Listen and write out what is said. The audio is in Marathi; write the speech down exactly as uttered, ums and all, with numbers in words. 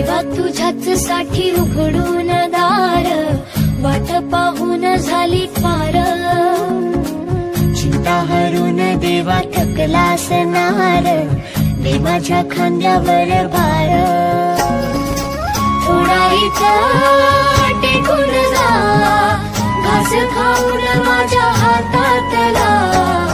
देवा तुझ्याच साठी उघडून दार, वाट पाहून झाली पार। चिंता हरून देवा थकला असणार, दे माझ्या खांद्यावर भार। थोडा इथं टेकून जा, घास खाऊन माझ्या हातातला